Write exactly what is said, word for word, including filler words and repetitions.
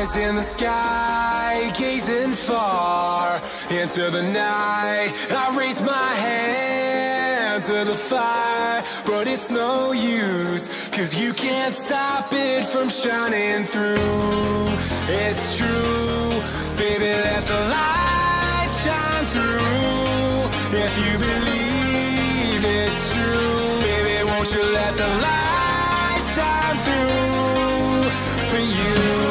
in the sky, gazing far into the night. I raise my hand to the fire, but it's no use, cause you can't stop it from shining through. It's true, baby, let the light shine through. If you believe it's true, baby, won't you let the light shine through for you?